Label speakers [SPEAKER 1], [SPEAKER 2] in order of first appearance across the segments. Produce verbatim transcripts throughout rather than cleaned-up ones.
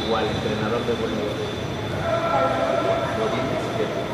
[SPEAKER 1] igual, entrenador de voleibol. Godínez Guerrero.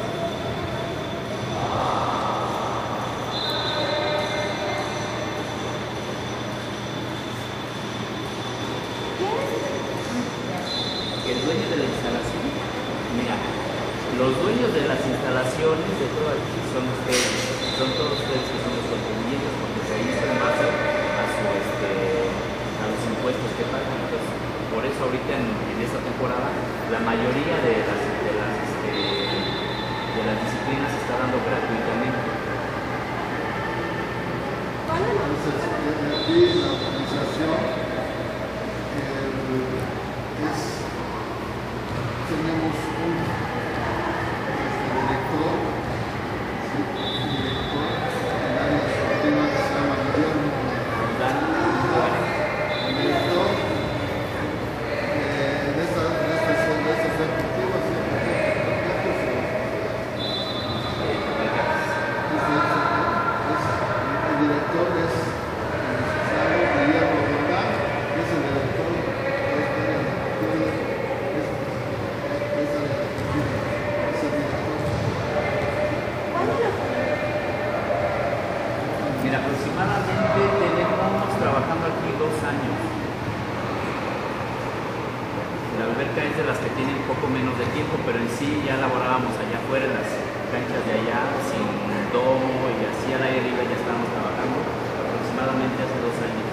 [SPEAKER 1] El dueño de la instalación, mira, los dueños de las instalaciones de todo aquí son ustedes, son todos ustedes que son los contribuyentes, porque se hizo en base a, su, este, a los impuestos que pagan. Entonces, por eso ahorita en, en esta temporada la mayoría de las, de las, este, de las disciplinas se está dando gratuitamente.
[SPEAKER 2] Entonces, aquí la organización eh, es, tenemos un este, director, ¿sí? Un director en área deportiva que se llama Guillermo. El director eh, de estas de estas de estas deportivas, ¿sí? El director es el licenciado Guillermo Roldán, es el director de esta área deportiva, es, es área deportiva, es el director.
[SPEAKER 1] Mira, aproximadamente tenemos trabajando aquí dos años. La alberca es de las que tienen poco menos de tiempo, pero en sí ya laborábamos allá afuera en las canchas de allá, sin domo y así al aire libre ya estábamos trabajando aproximadamente hace dos años.